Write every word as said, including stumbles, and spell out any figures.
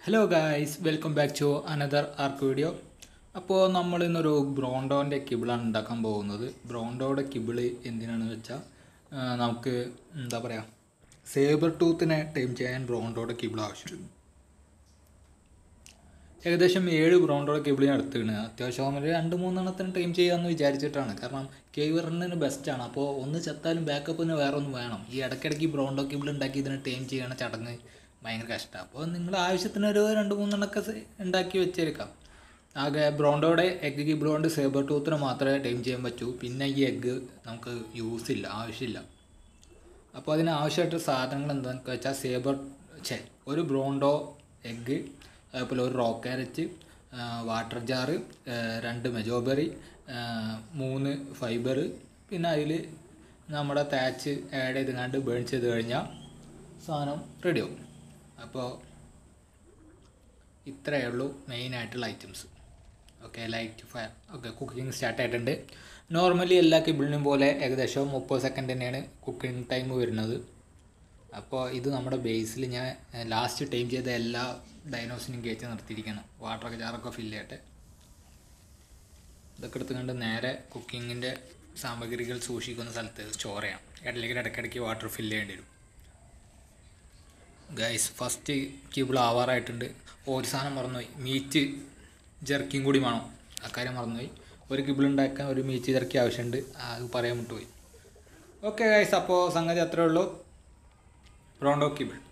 Hello guys, welcome back to another ark video. അപ്പോൾ നമ്മൾ ഇന്നൊരു ബ്രോണ്ടോൻ്റെ കിബിളാണ് ഉണ്ടാക്കാൻ പോകുന്നത്. ബ്രോണ്ടോയുടെ കിബിള് എന്തിനാണെന്ന് വെച്ചാൽ നമുക്ക് എന്താ പറയുക, സേബർ ടൂത്തിനെ ടൈം ചെയ്യാൻ ബ്രോണ്ടോയുടെ കിബിൾ ആവശ്യമുണ്ട്. ഏകദേശം ഏഴ് ബ്രോണ്ടോയുടെ കിബിളിന് അടുത്താണ്. അത്യാവശ്യം ഒരു രണ്ട് മൂന്നെണ്ണത്തിന് ടൈം ചെയ്യാമെന്ന് വിചാരിച്ചിട്ടാണ്. കാരണം കേവ് റണ്ണിന് ബെസ്റ്റാണ്. അപ്പോൾ ഒന്ന് ചത്താലും ബാക്കപ്പിന് വേറെ ഒന്നും വേണം. ഈ ഇടയ്ക്കിടയ്ക്ക് ബ്രോണ്ടോ കിബിൾ ഉണ്ടാക്കി ഇതിന് ടൈം ചെയ്യണ ചടങ്ങ് ഭയങ്കര കഷ്ടമാണ്. അപ്പോൾ നിങ്ങൾ ആവശ്യത്തിന് ഒരു രണ്ട് മൂന്നെണ്ണമൊക്കെ ഉണ്ടാക്കി വെച്ചേക്കാം. ആകെ ബ്രോണ്ടോയുടെ എഗ്ഗ് കിബിൾ കൊണ്ട് സേബർ ടൂത്തിന് മാത്രമേ ടൈം ചെയ്യാൻ പറ്റൂ. പിന്നെ ഈ എഗ്ഗ് നമുക്ക് യൂസ് ഇല്ല, ആവശ്യമില്ല. അപ്പോൾ അതിന് ആവശ്യമായിട്ട് സാധനങ്ങൾ എന്താണെന്ന് വെച്ചാൽ സേബർ ഛേ ഒരു ബ്രോണ്ടോ എഗ്ഗ്, അതുപോലെ ഒരു റോ ക്യാരറ്റ്, വാട്ടർ ജാറ്, രണ്ട് മെജോബെറി, മൂന്ന് ഫൈബർ, പിന്നെ അതിൽ നമ്മുടെ താച്ച് ആഡ് ചെയ്തുകൊണ്ട് ബേൺ ചെയ്ത് കഴിഞ്ഞാൽ സാധനം റെഡിയാവും. അപ്പോൾ ഇത്രയേ ഉള്ളൂ മെയിനായിട്ടുള്ള items. Okay, light fire. Okay, cooking start ആയിട്ടുണ്ട്. നോർമലി എല്ലാ കിബിളിനും പോലെ ഏകദേശം മുപ്പത് സെക്കൻഡ് തന്നെയാണ് കുക്കിംഗ് ടൈം വരുന്നത്. അപ്പോൾ ഇത് നമ്മുടെ ബേസിൽ ഞാൻ ലാസ്റ്റ് ടൈം ചെയ്ത എല്ലാ ഡൈനോസിനും കയറ്റി നിർത്തിയിരിക്കണം. വാട്ടറൊക്കെ ജാറൊക്കെ ഫില്ല് ചെയ്യട്ടെ. ഇതൊക്കെ എടുത്തുകൊണ്ട് നേരെ കുക്കിങ്ങിൻ്റെ സാമഗ്രികൾ സൂക്ഷിക്കുന്ന സ്ഥലത്ത് സ്റ്റോർ ചെയ്യാം. ഇടയിലേക്ക് ഇടയ്ക്കിടയ്ക്ക് വാട്ടർ ഫില്ല് ചെയ്യേണ്ടി വരും. ഗൈസ്, ഫസ്റ്റ് കിബിൾ ആവാറായിട്ടുണ്ട്. ഒരു സാധനം മറന്നുപോയി, മീറ്റ് ജെർക്കിയും കൂടി വേണം. അക്കാര്യം മറന്നുപോയി. ഒരു കിബിൾ ഉണ്ടാക്കാൻ ഒരു മീറ്റ് ജെർക്കി ആവശ്യമുണ്ട്, അത് പറയാൻ വിട്ടുപോയി. ഓക്കെ ഗൈസ്, അപ്പോൾ സംഗതി അത്രേ ഉള്ളൂ. Bronto kibble.